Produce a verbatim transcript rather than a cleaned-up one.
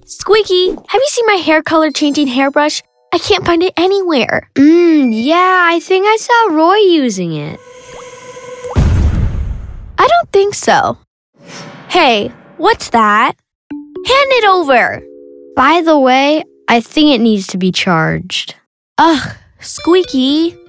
Squeaky, have you seen my hair color changing hairbrush? I can't find it anywhere. Mmm, yeah, I think I saw Roy using it. I don't think so. Hey, what's that? Hand it over. By the way, I think it needs to be charged. Ugh, Squeaky.